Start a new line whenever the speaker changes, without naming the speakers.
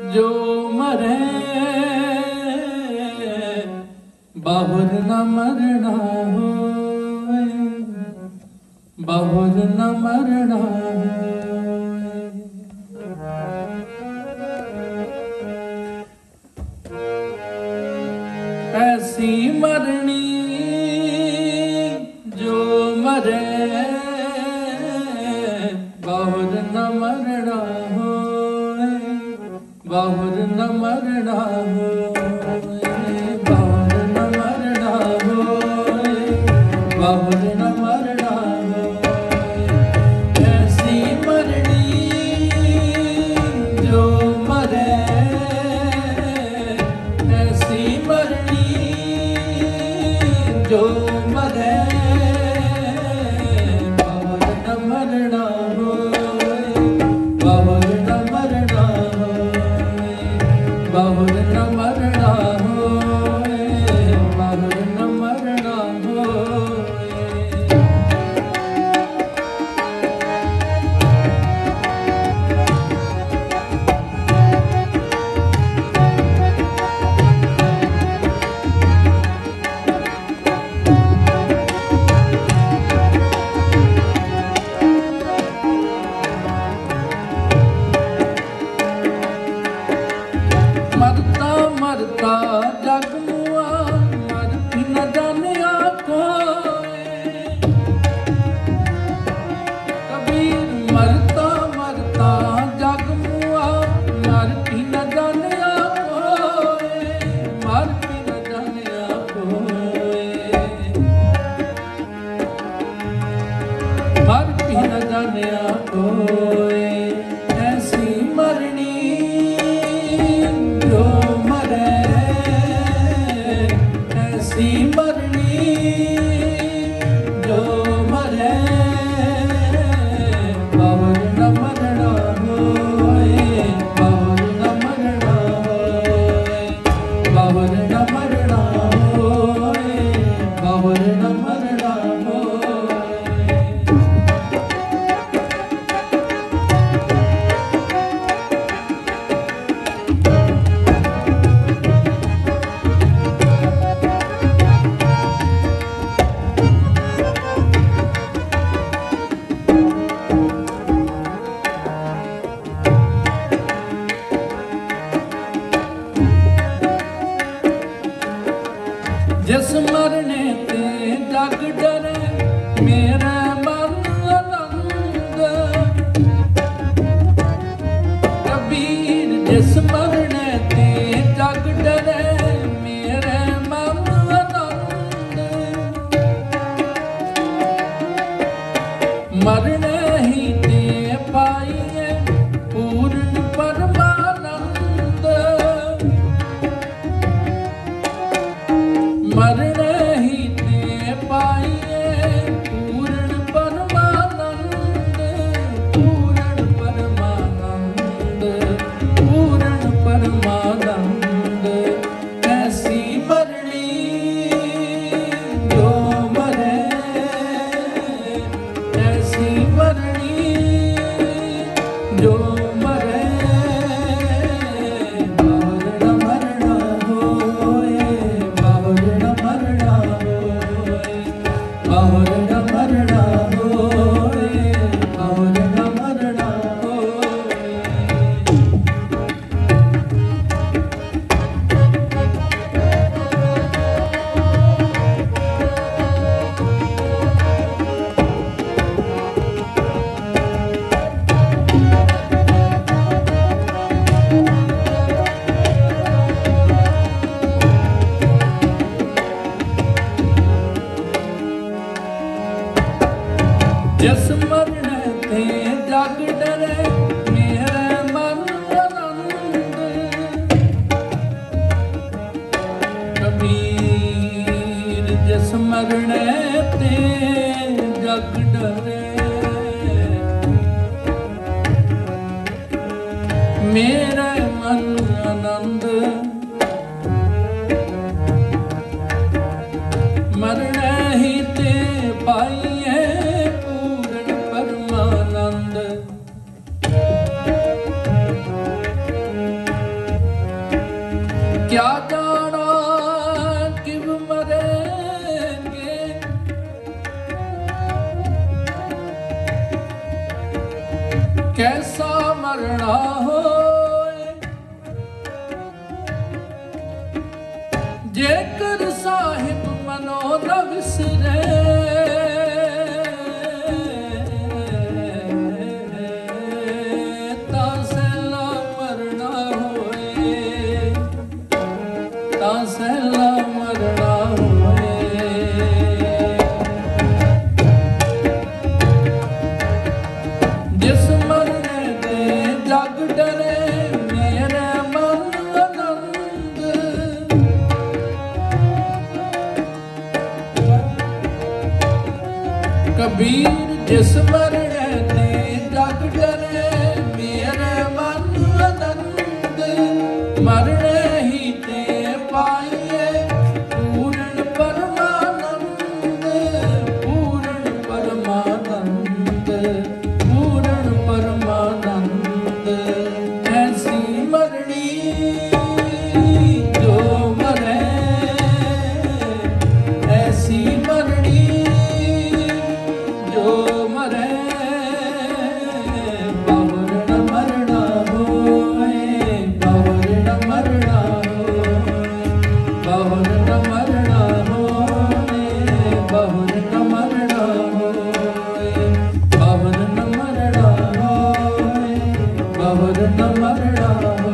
जो मरे बाहुर न मरना होए, बाहुर न मरना होए। ऐसी मरनी जो मरे बाहुर न मरना होए, बाहुर न मरना होए, बाहुर न मरना होए, बाहुर न मरना होए। ऐसी मरनी जो मरे, ऐसी मरनी जो मरे बाहुर न मरना होए, बाहुर न मरना होए, बाहुर न मरना होए, बाहुर न मरना होए। मरता मरता जग मुआ, मर भी न जानिया कोई। कबीर मरता मरता जग मुआ, मर भी न जानिया कोई, मर भी न जानिया कोई, मर भी न जानिया कोई। ऐसी मरनी जो मरे, ऐसी मरनी जो मरे बाहुर न मरना होए, बाहुर न मरना होए, बाहुर न मरना होए, बाहुर न मरना होए। जिस मरने ते जग डरे मेरा मन आनंद। कबीर जिस मरने ते जग डरे मेरे मन आनंद। मरने ही ते पाइए पूर्ण परमानंद। मरने ही ते पाइए पूर्ण परमानंद, पूर्ण परमानंद, पूर्ण परमानंद। ऐसी मरनी जो मरे, ऐसी मरनी जो मरे बाहुर न मरना होए, बाहुर न मरना होए, बाहुर न मरना होए, बाहुर न मरना होए। जिस मरने ते जग डरे मेरे मन आनंद। कबीर जिस मरने ते जग डरे मेरे मन आनंद। मरने ही ते पाइए पूर्ण परमानंद। क्या जाना किव मरेंगे, कैसा मरना होए, जेकर साहिब मनो न विसरे, सैला मरना होए। जिस मरने दे जग डरे, मेरे मन आनंद, कबीर जिस मरने दे जग डरे, मेरे मन आनंद, मरने ही ते पाइए पूर्ण परमानंद, पूर्ण परमानंद, पूर्ण परमानंद। ऐसी मरनी जो मरे, ऐसी मरनी जो मरे, बाबर न मरना होए, बाबर न मरना, बाबर न मरना होए, बाबर न मरना होए, बाबर न मरना होए, बाबर न मरना होए।